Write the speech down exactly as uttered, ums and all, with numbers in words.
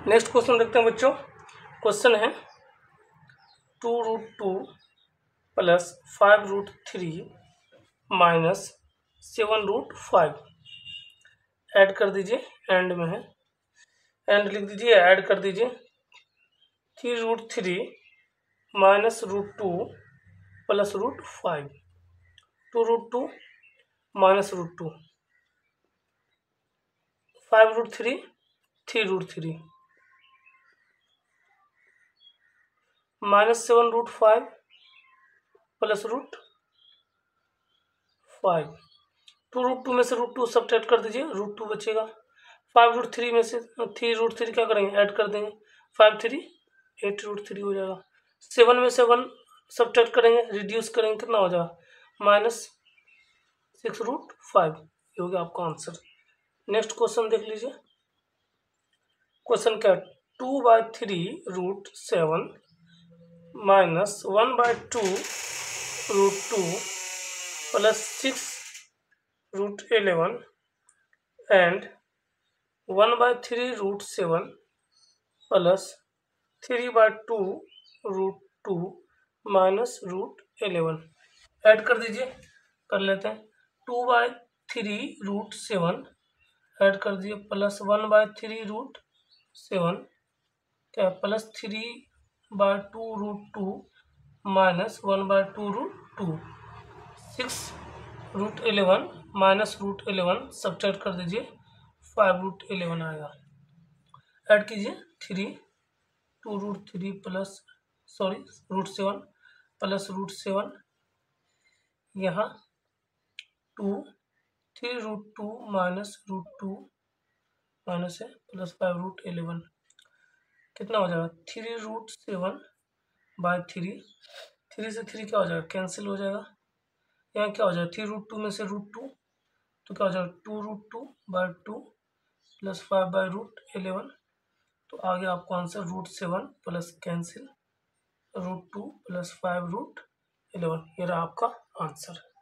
Next question देखते हैं बच्चों। क्वेश्चन है two root two plus five root three minus seven root five add कर दीजिए, एंड में है, एंड लिख दीजिए, ऐड कर दीजिए three root three minus root two plus root five, two root two minus root two, five root three, three root three minus seven root five plus root five, two root two में से root two subtract कर दीजिए, root two बचेगा। Five root three में से three root three क्या करेंगे, add कर देंगे, five three eight root three हो जाएगा। सेवन में से वन सब्ट्रैक्ट करेंगे, रिड्यूस करेंगे, कितना हो जाएगा, माइनस सिक्स रूट फाइव। ये हो गया आपका आंसर। नेक्स्ट क्वेश्चन देख लीजिए। क्वेश्चन क्या है, two by three root seven minus one by two root two plus six root eleven and one by three root seven plus three by two root two minus root eleven add कर दीजिए, कर लेते हैं। Two by three root seven add कर दिए, plus one by three root seven क्या, plus three by two root two minus one by two root two, six root eleven minus root eleven subtract कर दीजिए, five root eleven आएगा। Add कीजिए three, two root three plus sorry root seven plus root seven, यहाँ two, three root two minus root two minus है, plus five root eleven, कितना हो जाएगा, three root seven by three, three से three क्या हो जाएगा, कैंसिल हो जाएगा। यहाँ क्या हो जाएगा, थ्री रूट टू में से रूट टू, तो क्या हो जाएगा, two root two by two plus five by root eleven, तो आगे आपको answer root seven plus cancel root two plus five root eleven, ये रहा आपका आंसर।